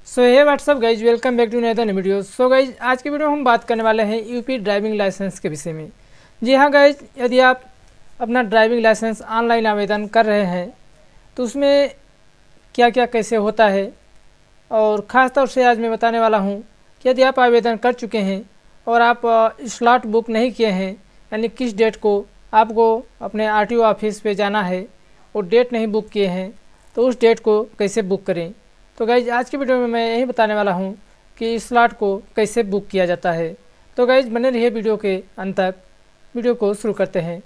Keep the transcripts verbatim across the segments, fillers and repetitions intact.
So hey what's up guys, welcome back to another video. So guys, आज के video में हम बात करने वाले हैं यूपी ड्राइविंग लाइसेंस के विषय में। जी हाँ गाइज, यदि आप अपना ड्राइविंग लाइसेंस ऑनलाइन आवेदन कर रहे हैं तो उसमें क्या क्या कैसे होता है, और ख़ास तौर से आज मैं बताने वाला हूँ कि यदि आप आवेदन कर चुके हैं और आप स्लॉट बुक नहीं किए हैं, यानी किस डेट को आपको अपने आरटीओ ऑफिस पे जाना है और डेट नहीं बुक किए हैं, तो उस डेट को कैसे बुक करें। तो गाइज, आज की वीडियो में मैं यही बताने वाला हूँ कि इस स्लॉट को कैसे बुक किया जाता है। तो गाइज, बने रहिए वीडियो के अंत तक। वीडियो को शुरू करते हैं।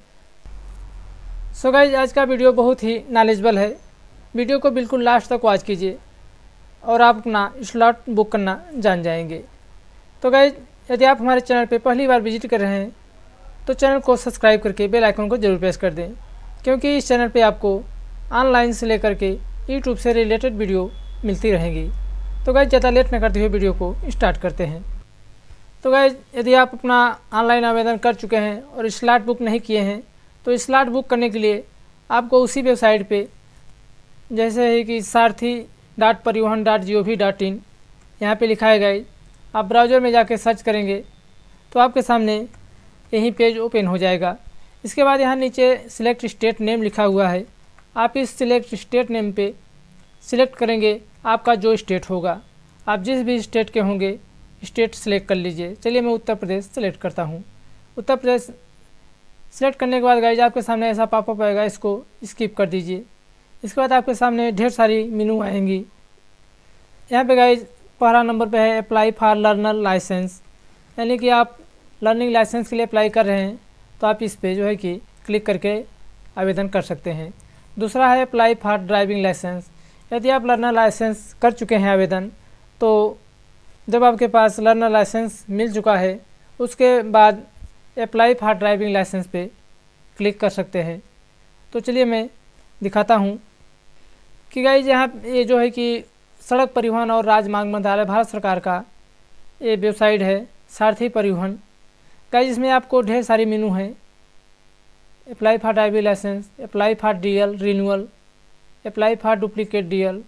सो गाइज, आज का वीडियो बहुत ही नॉलेजेबल है। वीडियो को बिल्कुल लास्ट तक वॉच कीजिए और आप अपना स्लॉट बुक करना जान जाएंगे। तो गाइज, यदि आप हमारे चैनल पर पहली बार विजिट कर रहे हैं तो चैनल को सब्सक्राइब करके बेल आइकन को जरूर प्रेस कर दें, क्योंकि इस चैनल पे आपको ऑनलाइन से लेकर के यूट्यूब से रिलेटेड वीडियो मिलती रहेंगी। तो गाइज, ज़्यादा लेट न करते हुए वीडियो को स्टार्ट करते हैं। तो गाइज, यदि आप अपना ऑनलाइन आवेदन कर चुके हैं और स्लॉट बुक नहीं किए हैं तो स्लॉट बुक करने के लिए आपको उसी वेबसाइट पे, जैसे है कि Sarathi dot Parivahan dot G O V dot in, यहाँ पर लिखा है गाइज। आप ब्राउज़र में जाके सर्च करेंगे तो आपके सामने यही पेज ओपन हो जाएगा। इसके बाद यहाँ नीचे सिलेक्ट स्टेट नेम लिखा हुआ है। आप इस सिलेक्ट स्टेट नेम पे सिलेक्ट करेंगे आपका जो स्टेट होगा। आप जिस भी स्टेट के होंगे स्टेट सेलेक्ट कर लीजिए। चलिए, मैं उत्तर प्रदेश सेलेक्ट करता हूँ। उत्तर प्रदेश सेलेक्ट करने के बाद गाइज, आपके सामने ऐसा पॉपअप आएगा, इसको स्किप कर दीजिए। इसके बाद आपके सामने ढेर सारी मेनू आएंगी। यहाँ पे गाइज पहला नंबर पे है अप्लाई फॉर लर्नर लाइसेंस, यानी कि आप लर्निंग लाइसेंस के लिए अप्लाई कर रहे हैं तो आप इस पे जो है कि क्लिक करके आवेदन कर सकते हैं। दूसरा है अप्लाई फॉर ड्राइविंग लाइसेंस। यदि आप लर्नर लाइसेंस कर चुके हैं आवेदन, तो जब आपके पास लर्नर लाइसेंस मिल चुका है उसके बाद अप्लाई फॉर ड्राइविंग लाइसेंस पे क्लिक कर सकते हैं। तो चलिए मैं दिखाता हूँ कि गाइज, यहाँ ये जो है कि सड़क परिवहन और राजमार्ग मंत्रालय भारत सरकार का ये वेबसाइट है, सारथी परिवहन। गाइज, इसमें आपको ढेर सारी मेनू हैं। Apply for driving licence, apply for D L renewal, apply for duplicate D L,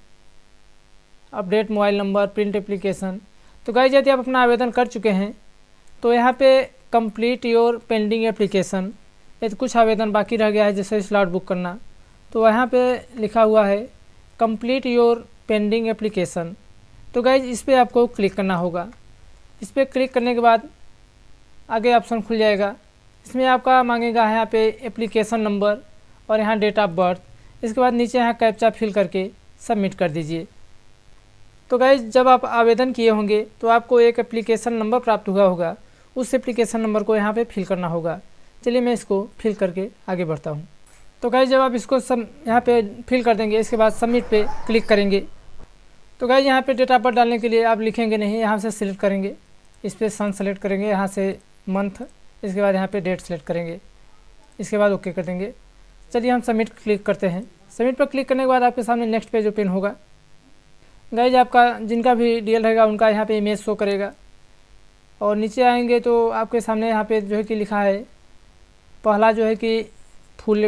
update mobile number, print application. तो गाइज, यदि आप अपना आवेदन कर चुके हैं तो यहाँ पे कंप्लीट योर पेंडिंग एप्लीकेशन, यदि कुछ आवेदन बाकी रह गया है जैसे स्लॉट बुक करना, तो यहाँ पे लिखा हुआ है कंप्लीट योर पेंडिंग एप्लीकेशन। तो गाइज, इस पर आपको क्लिक करना होगा। इस पर क्लिक करने के बाद आगे ऑप्शन खुल जाएगा। इसमें आपका मांगेगा यहाँ पे एप्लीकेशन नंबर और यहाँ डेट ऑफ बर्थ। इसके बाद नीचे यहाँ कैप्चा फिल करके सबमिट कर दीजिए। तो गाइज, जब आप आवेदन किए होंगे तो आपको एक एप्लीकेशन नंबर प्राप्त हुआ होगा। उस एप्लीकेशन नंबर को यहाँ पे फिल करना होगा। चलिए मैं इसको फिल करके आगे बढ़ता हूँ। तो गाइज, जब आप इसको सब यहाँ पे फिल कर देंगे, इसके बाद सबमिट पे क्लिक करेंगे। तो गाइज, यहाँ पे डेट ऑफ बर्थ डालने के लिए आप लिखेंगे नहीं, यहाँ से सिलेक्ट करेंगे। इस पर सन सेलेक्ट करेंगे, यहाँ से मंथ, इसके बाद यहाँ पे डेट सेलेक्ट करेंगे। इसके बाद ओके कर देंगे। चलिए हम सबमिट क्लिक करते हैं। सबमिट पर क्लिक करने के बाद आपके सामने नेक्स्ट पेज ओपन होगा। गाइज, आपका जिनका भी डीएल रहेगा उनका यहाँ पे इमेज शो करेगा। और नीचे आएंगे तो आपके सामने यहाँ पे जो है कि लिखा है, पहला जो है कि full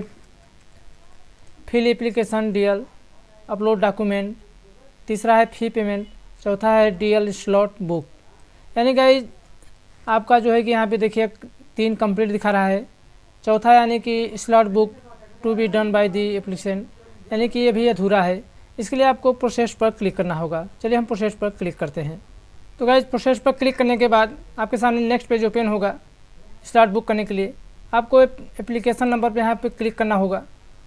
fill application DL, upload document. तीसरा है फी पेमेंट। चौथा है डीएल स्लॉट बुक। यानी गाइज, आपका जो है कि यहाँ पे देखिए तीन कंप्लीट दिखा रहा है। चौथा यानी कि slot book to be done by the application, यानी कि ये भी अधूरा है। इसके लिए आपको प्रोसेस पर क्लिक करना होगा। चलिए हम प्रोसेस पर क्लिक करते हैं। तो गाइज, प्रोसेस पर क्लिक करने के बाद आपके सामने नेक्स्ट पेज ओपन होगा। स्लॉट बुक करने के लिए आपको एप्लीकेशन नंबर पर यहाँ पे क्लिक करना होगा।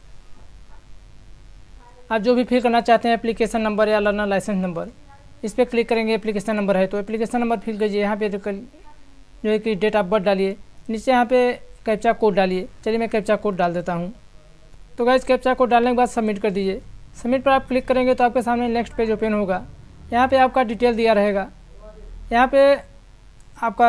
आप जो भी फिल करना चाहते हैं, एप्लीकेशन नंबर या लर्नर लाइसेंस नंबर, इस पर क्लिक करेंगे। एप्लीकेशन नंबर है तो एप्लीकेशन नंबर फिल कीजिए। यहाँ पे जो है कि डेट ऑफ बर्थ डालिए। नीचे यहाँ पे कैप्चा कोड डालिए। चलिए मैं कैप्चा कोड डाल देता हूँ। तो गाइज, कैप्चा कोड डालने के बाद सबमिट कर दीजिए। सबमिट पर आप क्लिक करेंगे तो आपके सामने नेक्स्ट पेज ओपन होगा। यहाँ पे आपका डिटेल दिया रहेगा। यहाँ पे आपका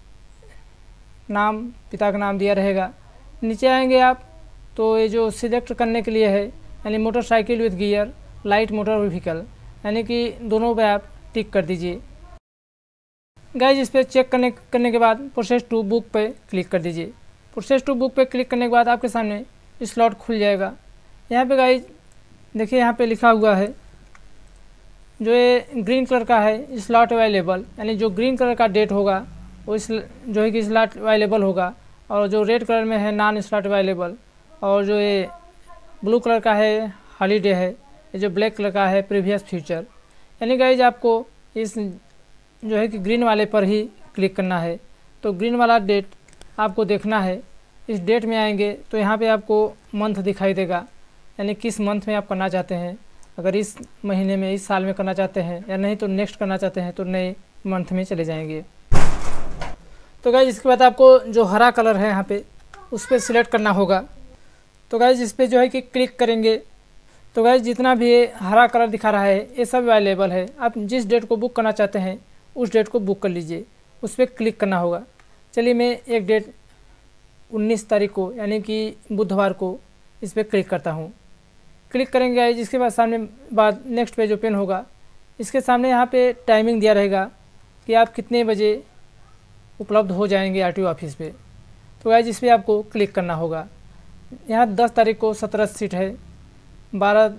नाम, पिता का नाम दिया रहेगा। नीचे आएंगे आप तो ये जो सिलेक्ट करने के लिए है, यानी motorcycle with gear, light motor vehicle, यानी कि दोनों पे आप टिक कर दीजिए। गाइज, इस पर चेक करने करने के बाद प्रोसेस टू बुक पे क्लिक कर दीजिए। प्रोसेस टू बुक पे क्लिक करने के बाद आपके सामने स्लॉट खुल जाएगा। यहाँ पे गाइज देखिए, यहाँ पे लिखा हुआ है जो ये ग्रीन कलर का है स्लॉट अवेलेबल, यानी जो ग्रीन कलर का डेट होगा वो इस जो है कि स्लॉट अवेलेबल होगा, और जो रेड कलर में है नॉन स्लॉट अवेलेबल, और जो ये ब्लू कलर का है हॉलीडे है, ये जो ब्लैक कलर का है प्रीवियस फ्यूचर। यानी गाइज आपको इस जो है कि ग्रीन वाले पर ही क्लिक करना है। तो ग्रीन वाला डेट आपको देखना है। इस डेट में आएंगे तो यहाँ पे आपको मंथ दिखाई देगा, यानी किस मंथ में आप करना चाहते हैं। अगर इस महीने में, इस साल में करना चाहते हैं या नहीं तो नेक्स्ट करना चाहते हैं तो नए मंथ में चले जाएंगे। तो गाइज इसके बाद आपको जो हरा कलर है यहाँ पे उस पर सिलेक्ट करना होगा। तो गाइज इस पर जो है कि क्लिक करेंगे तो गाइज जितना भी ये हरा कलर दिखा रहा है ये सब अवेलेबल है। आप जिस डेट को बुक करना चाहते हैं उस डेट को बुक कर लीजिए, उस पर क्लिक करना होगा। चलिए मैं एक डेट उन्नीस तारीख को यानी कि बुधवार को इस पर क्लिक करता हूँ। क्लिक करेंगे गाइज, इसके बाद सामने बाद नेक्स्ट पेज ओपन होगा। इसके सामने यहाँ पे टाइमिंग दिया रहेगा कि आप कितने बजे उपलब्ध हो जाएंगे आरटीओ ऑफिस पे। तो गाइज इस पर आपको क्लिक करना होगा। यहाँ दस तारीख को सत्रह सीट है, बारह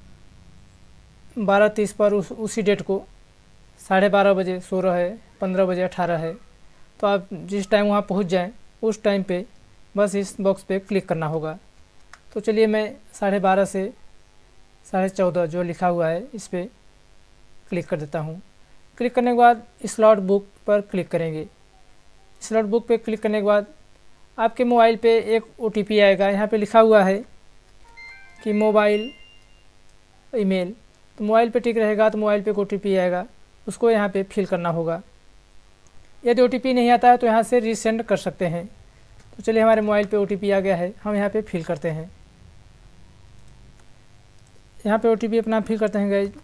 बारह तीस पर उस उसी डेट को साढ़े बारह बजे सोलह है, पंद्रह बजे अठारह है। तो आप जिस टाइम वहाँ पहुँच जाएँ उस टाइम पे बस इस बॉक्स पे क्लिक करना होगा। तो चलिए मैं साढ़े बारह से साढ़े चौदह जो लिखा हुआ है इस पर क्लिक कर देता हूँ। क्लिक करने के बाद स्लॉट बुक पर क्लिक करेंगे। स्लॉट बुक पे क्लिक करने के बाद आपके मोबाइल पे एक ओटीपी आएगा। यहाँ पे लिखा हुआ है कि मोबाइल ईमेल, तो मोबाइल पे टिक रहेगा तो मोबाइल पे एक ओटीपी आएगा, उसको यहाँ पे फिल करना होगा। यदि ओटीपी नहीं आता है तो यहाँ से रीसेंड कर सकते हैं। तो चलिए हमारे मोबाइल पे ओटीपी आ गया है, हम यहाँ पे फिल करते हैं। यहाँ पे ओटीपी अपना फिल करते हैं गाइज।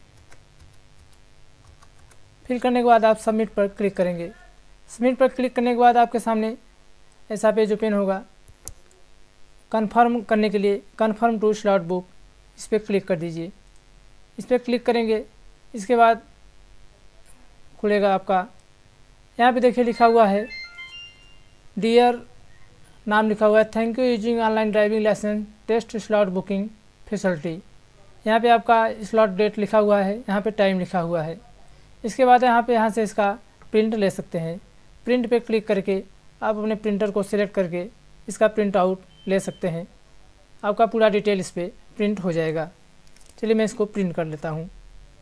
फिल करने के बाद आप सबमिट पर क्लिक करेंगे। सबमिट पर क्लिक करने के बाद आपके सामने ऐसा पेज ओपन होगा। कन्फर्म करने के लिए कन्फर्म टू स्लॉट बुक इस पर क्लिक कर दीजिए। इस पर क्लिक करेंगे, इसके बाद खुलेगा आपका। यहाँ पे देखिए लिखा हुआ है डियर, नाम लिखा हुआ है thank you using online driving licence test slot booking facility. यहाँ पे आपका स्लॉट डेट लिखा हुआ है, यहाँ पे टाइम लिखा हुआ है। इसके बाद यहाँ पे यहाँ से इसका प्रिंट ले सकते हैं। प्रिंट पे क्लिक करके आप अपने प्रिंटर को सिलेक्ट करके इसका प्रिंट आउट ले सकते हैं। आपका पूरा डिटेल इस पर प्रिंट हो जाएगा। चलिए मैं इसको प्रिंट कर लेता हूँ।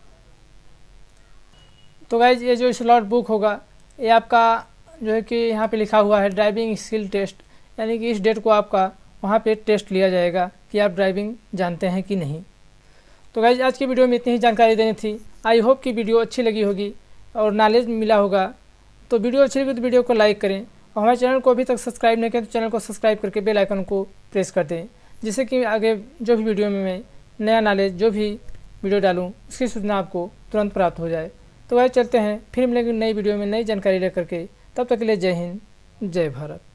तो गाइज ये जो स्लॉट बुक होगा ये आपका जो है कि यहाँ पे लिखा हुआ है ड्राइविंग स्किल टेस्ट, यानी कि इस डेट को आपका वहाँ पे टेस्ट लिया जाएगा कि आप ड्राइविंग जानते हैं कि नहीं। तो गाइज आज की वीडियो में इतनी ही जानकारी देनी थी। आई होप कि वीडियो अच्छी लगी होगी और नॉलेज मिला होगा। तो वीडियो अच्छी लगी तो वीडियो को लाइक करें और हमारे चैनल को अभी तक सब्सक्राइब नहीं किया तो चैनल को सब्सक्राइब करके बेल आइकन को प्रेस कर दें, जिससे कि आगे जो भी वीडियो में मैं नया नॉलेज जो भी वीडियो डालूँ उसकी सूचना आपको तुरंत प्राप्त हो जाए। तो गाइज चलते हैं, फिर मिलेंगे नई वीडियो में नई जानकारी लेकर के। तब तक के लिए जय हिंद, जय भारत।